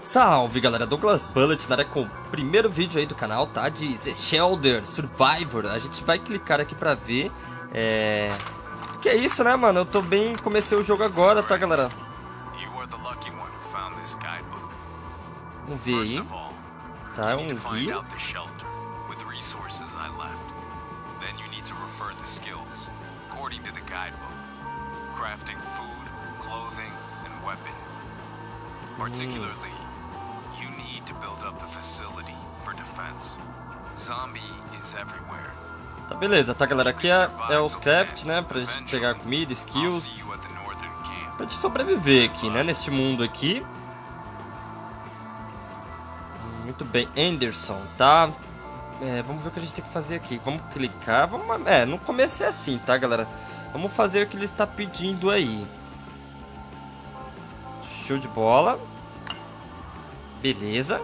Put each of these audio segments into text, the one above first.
Salve galera, Douglas Bullet na área com o primeiro vídeo aí do canal, tá? De The Shelter Survivor. A gente vai clicar aqui pra ver. Que é isso, né, mano? Eu tô bem, comecei o jogo agora, tá, galera? Vamos ver aí. Tá, é um guia. Crafting food, clothing, and weapon. Particularly, you need to build up the facility for defense. Zombie is everywhere. Tá, beleza, tá, galera? Aqui é os craft, né? Pra gente pegar comida, skills. Pra gente sobreviver aqui, né? Neste mundo aqui. Muito bem, Anderson, tá? Vamos ver o que a gente tem que fazer aqui. Vamos clicar, vamos... no começo é assim, tá, galera? Vamos fazer o que ele está pedindo aí. Show de bola. Beleza.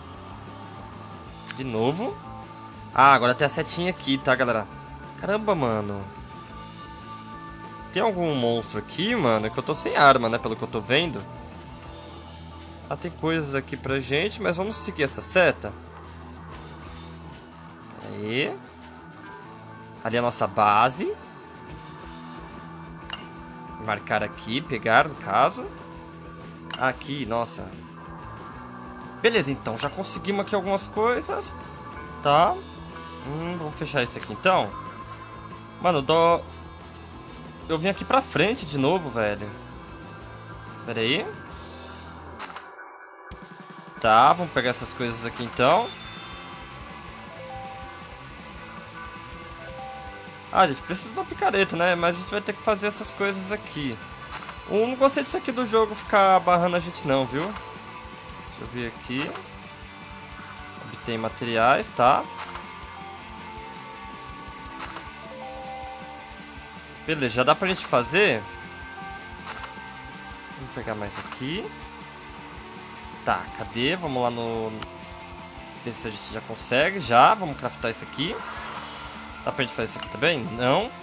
De novo. Ah, agora tem a setinha aqui, tá, galera? Caramba, mano. Tem algum monstro aqui, mano? É que eu tô sem arma, né? Pelo que eu tô vendo. Ah, tem coisas aqui pra gente, mas vamos seguir essa seta. Aí. Ali é a nossa base. Marcar aqui, pegar no caso. Aqui, nossa. Beleza, então, já conseguimos aqui algumas coisas. Tá. Vamos fechar isso aqui então. Mano, eu vim aqui pra frente de novo, velho. Pera aí. Tá, vamos pegar essas coisas aqui então. Ah, a gente precisa de uma picareta, né? Mas a gente vai ter que fazer essas coisas aqui. Eu não gostei disso aqui do jogo ficar barrando a gente não, viu? Deixa eu ver aqui. Obtém materiais, tá? Beleza, já dá pra gente fazer. Vamos pegar mais aqui. Tá, cadê? Vamos lá no... ver se a gente já consegue. Já, vamos craftar isso aqui. Dá pra gente fazer isso aqui também? Não.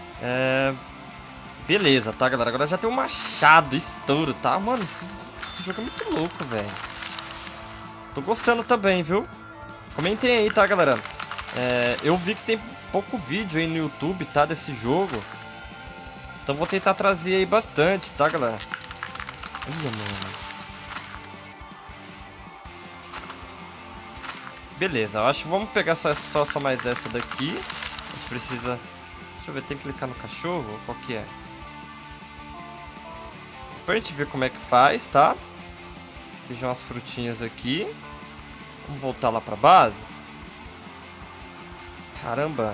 Beleza, tá, galera? Agora já tem um machado, estouro, tá? Mano, esse jogo é muito louco, velho. Tô gostando também, viu? Comentem aí, tá, galera? Eu vi que tem pouco vídeo aí no YouTube, tá? Desse jogo. Então vou tentar trazer aí bastante, tá, galera? Olha, mano. Beleza, eu acho que vamos pegar só mais essa daqui. A gente precisa... Deixa eu ver, tem que clicar no cachorro? Qual que é? Pra gente ver como é que faz, tá? Tem já umas frutinhas aqui. Vamos voltar lá pra base. Caramba.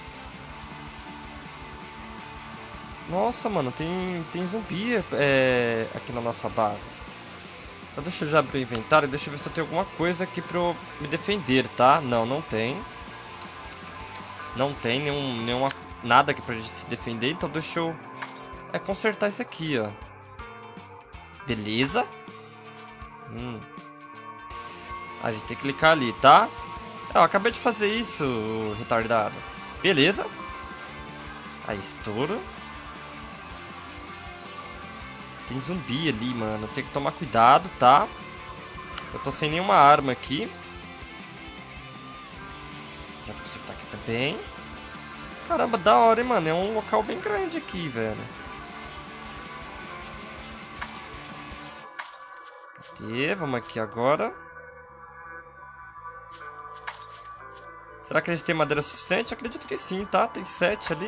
Nossa, mano, tem zumbi aqui na nossa base. Então deixa eu já abrir o inventário. Deixa eu ver se eu tenho alguma coisa aqui pra eu me defender, tá? Não, não tem. Não tem nada aqui pra gente se defender. Então deixa eu consertar isso aqui, ó. Beleza. A gente tem que clicar ali, tá? Eu acabei de fazer isso, retardado. Beleza. Aí, estouro. Tem zumbi ali, mano. Tem que tomar cuidado, tá? Eu tô sem nenhuma arma aqui. Já consertar aqui também. Caramba, da hora, hein, mano. É um local bem grande aqui, velho. Cadê? Vamos aqui agora. Será que a gente tem madeira suficiente? Acredito que sim, tá? Tem 7 ali.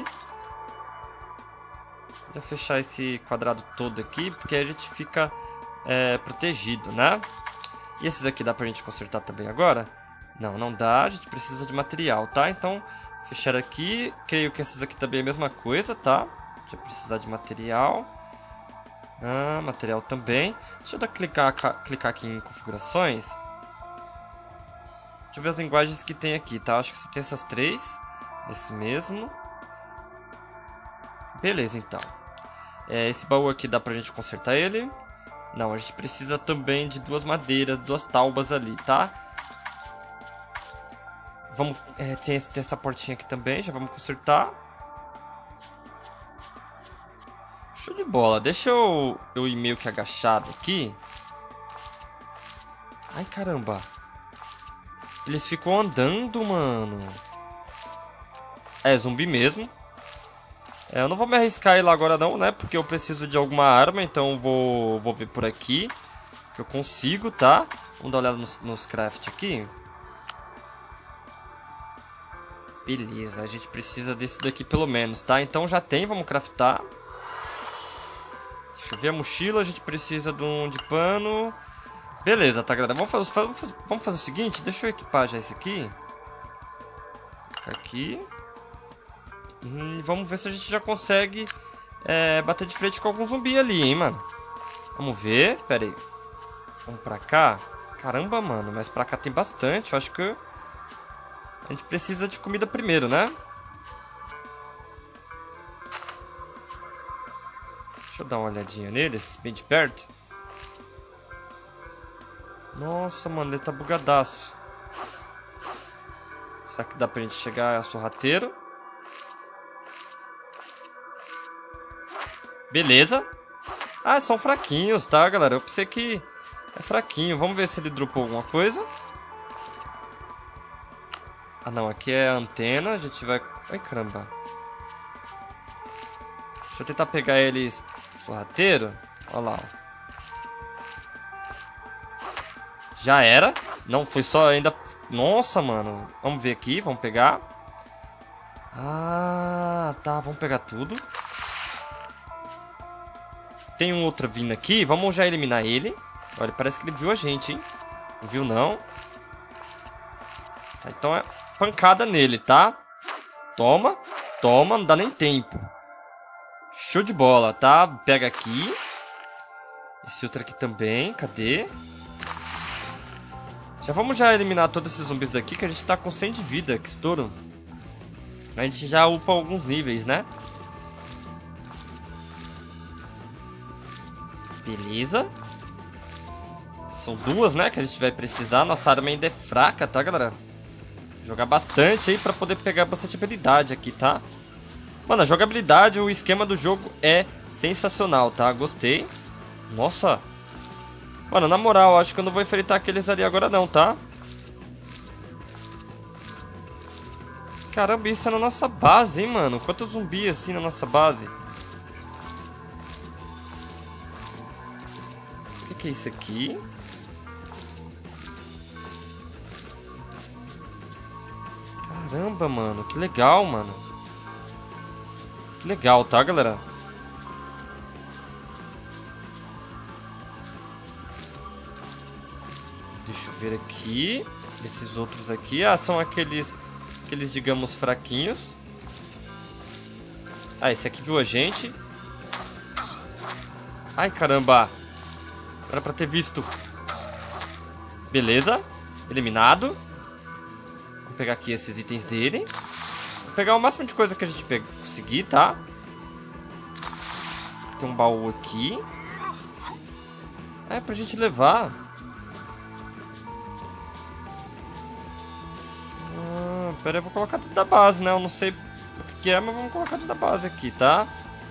Vou fechar esse quadrado todo aqui, porque aí a gente fica protegido, né? E esses aqui dá pra gente consertar também agora? Não, não dá. A gente precisa de material, tá? Então, fechar aqui. Creio que esses aqui também é a mesma coisa, tá? A gente vai precisar de material. Material também. Deixa eu clicar aqui em configurações. Deixa eu ver as linguagens que tem aqui, tá? Acho que você tem essas 3. Esse mesmo. Beleza, então. Esse baú aqui dá pra gente consertar ele? Não, a gente precisa também de 2 madeiras, 2 taubas ali, tá? Vamos... tem essa portinha aqui também, já vamos consertar. Show de bola. Deixa eu ir meio que agachado aqui. Ai, caramba. Eles ficam andando, mano. É, zumbi mesmo. É, eu não vou me arriscar ir lá agora não, né? Porque eu preciso de alguma arma, então vou ver por aqui. Que eu consigo, tá? Vamos dar uma olhada nos craft aqui. Beleza, a gente precisa desse daqui pelo menos, tá? Então já tem, vamos craftar. Deixa eu ver a mochila, a gente precisa de pano. Beleza, tá, galera? Vamos fazer o seguinte, deixa eu equipar já esse aqui. Aqui. Vamos ver se a gente já consegue bater de frente com algum zumbi ali, hein, mano. Vamos ver, pera aí. Vamos pra cá. Caramba, mano, mas pra cá tem bastante. Eu acho que a gente precisa de comida primeiro, né? Deixa eu dar uma olhadinha neles, bem de perto. Nossa, mano, ele tá bugadaço. Será que dá pra gente chegar a sorrateiro? Beleza. Ah, são fraquinhos, tá, galera? Eu pensei que é fraquinho. Vamos ver se ele dropou alguma coisa. Ah, não. Aqui é a antena. A gente vai... Ai, caramba. Deixa eu tentar pegar eles sorrateiro. Olha lá, ó. Já era. Não, foi só ainda... Nossa, mano. Vamos ver aqui. Vamos pegar. Ah, tá. Vamos pegar tudo. Tem um outro vindo aqui. Vamos já eliminar ele. Olha, parece que ele viu a gente, hein? Não viu, não? Tá, então é pancada nele, tá? Toma. Toma. Não dá nem tempo. Show de bola, tá? Pega aqui. Esse outro aqui também. Cadê? Já vamos já eliminar todos esses zumbis daqui, que a gente tá com 100 de vida. Que estouro. A gente já upa alguns níveis, né? Beleza. São duas, né, que a gente vai precisar. Nossa arma ainda é fraca, tá, galera? Jogar bastante aí pra poder pegar bastante habilidade aqui, tá? Mano, a jogabilidade, o esquema do jogo é sensacional, tá? Gostei. Nossa. Mano, na moral, acho que eu não vou enfrentar aqueles ali agora não, tá? Caramba, isso é na nossa base, hein, mano? Quantos zumbis assim na nossa base? O que é isso aqui? Caramba, mano. Que legal, mano. Que legal, tá, galera? Deixa eu ver aqui. Esses outros aqui. Ah, são aqueles, digamos, fraquinhos. Ah, esse aqui viu a gente. Ai, caramba. Era pra ter visto. Beleza. Eliminado. Vamos pegar aqui esses itens dele. Vou pegar o máximo de coisa que a gente conseguir, tá? Tem um baú aqui. É pra gente levar. Pera aí, eu vou colocar dentro da base, né? Eu não sei o que é, mas vamos colocar dentro da base aqui, tá?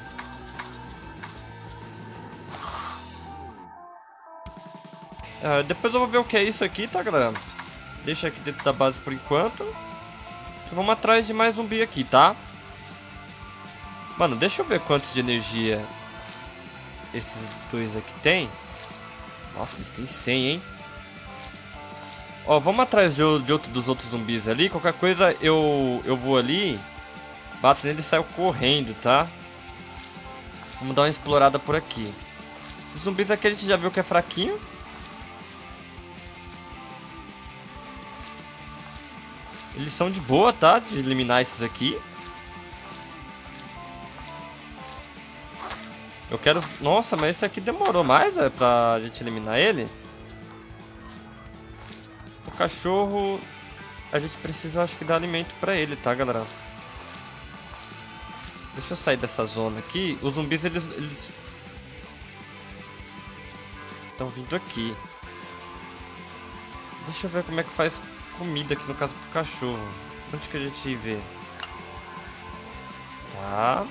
Depois eu vou ver o que é isso aqui, tá, galera? Deixa aqui dentro da base por enquanto. Vamos atrás de mais zumbi aqui, tá? Mano, deixa eu ver quantos de energia esses dois aqui tem. Nossa, eles têm 100, hein? Ó, vamos atrás dos outros zumbis ali. Qualquer coisa eu vou ali, bato nele e saio correndo, tá? Vamos dar uma explorada por aqui. Esses zumbis aqui a gente já viu que é fraquinho. Eles são de boa, tá? De eliminar esses aqui. Eu quero... Nossa, mas esse aqui demorou mais, pra gente eliminar ele. O cachorro... A gente precisa, acho que, dar alimento pra ele, tá, galera? Deixa eu sair dessa zona aqui. Os zumbis, eles... estão vindo aqui. Deixa eu ver como é que faz comida aqui, no caso, pro cachorro. Onde que a gente vê? Tá.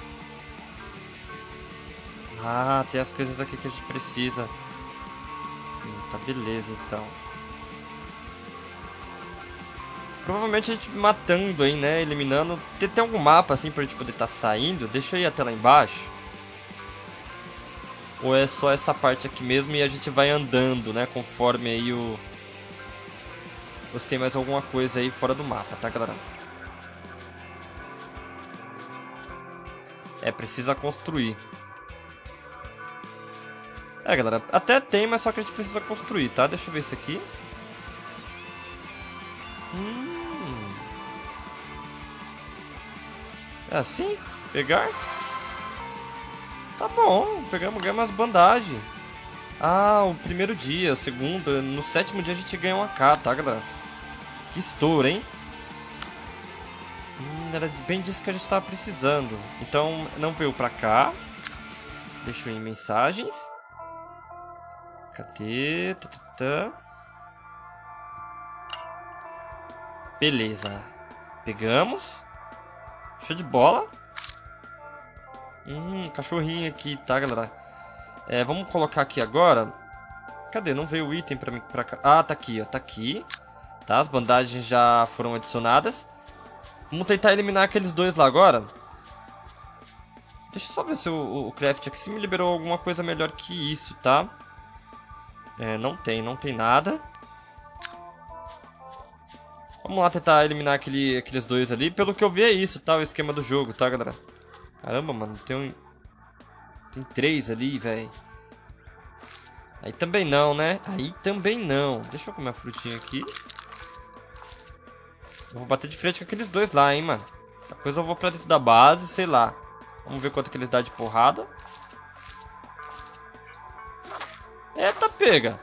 Ah, tem as coisas aqui que a gente precisa. Tá, beleza, então. Provavelmente a gente matando aí, né? Eliminando. Tem algum mapa assim pra gente poder estar saindo? Deixa eu ir até lá embaixo. Ou é só essa parte aqui mesmo e a gente vai andando, né? Conforme aí o... Ou se tem mais alguma coisa aí fora do mapa, tá, galera? É, precisa construir. É, galera, até tem, mas só que a gente precisa construir, tá? Deixa eu ver isso aqui. É assim? Pegar? Tá bom, ganhamos umas bandagens. Ah, o primeiro dia, o segundo, no 7º dia a gente ganha uma K, tá, galera? Que estouro, hein? Era bem disso que a gente tava precisando. Então, não veio pra cá. Deixa eu ir em mensagens. Cadê? Beleza. Pegamos. Show de bola. Cachorrinho aqui, tá, galera? Vamos colocar aqui agora. Cadê? Não veio o item pra mim pra cá. Ah, tá aqui, ó. Tá aqui. Tá, as bandagens já foram adicionadas. Vamos tentar eliminar aqueles dois lá agora. Deixa eu só ver se o craft aqui se me liberou alguma coisa melhor que isso, tá? Não tem nada. Vamos lá tentar eliminar aqueles dois ali. Pelo que eu vi é isso, tá? O esquema do jogo, tá, galera? Caramba, mano, tem 3 ali, velho. Aí também não, né? Aí também não. Deixa eu comer a frutinha aqui. Eu vou bater de frente com aqueles dois lá, hein, mano. Depois eu vou pra dentro da base, sei lá. Vamos ver quanto que eles dão de porrada. Eita, pega.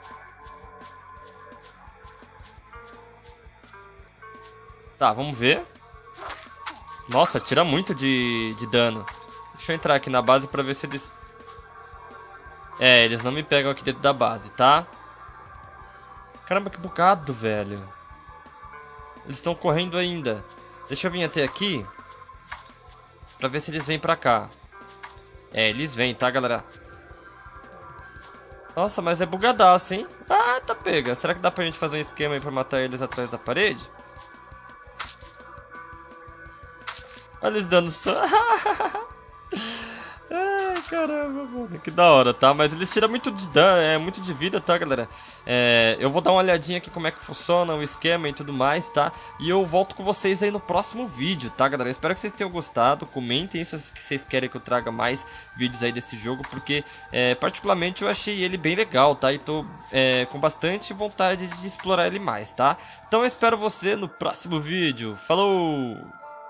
Tá, vamos ver. Nossa, tira muito de dano. Deixa eu entrar aqui na base pra ver se eles... eles não me pegam aqui dentro da base, tá? Caramba, que bugado, velho. Eles estão correndo ainda. Deixa eu vir até aqui pra ver se eles vêm pra cá. Eles vêm, tá, galera? Nossa, mas é bugadaço, hein? Ah, tá pega. Será que dá pra gente fazer um esquema aí pra matar eles atrás da parede? Olha eles dando só... Ai, caramba, mano. Que da hora, tá? Mas eles tiram muito de dano, muito de vida, tá, galera? Eu vou dar uma olhadinha aqui como é que funciona o esquema e tudo mais, tá? E eu volto com vocês aí no próximo vídeo, tá, galera? Eu espero que vocês tenham gostado. Comentem se vocês querem que eu traga mais vídeos aí desse jogo, porque particularmente eu achei ele bem legal, tá? E tô com bastante vontade de explorar ele mais, tá? Então eu espero você no próximo vídeo. Falou!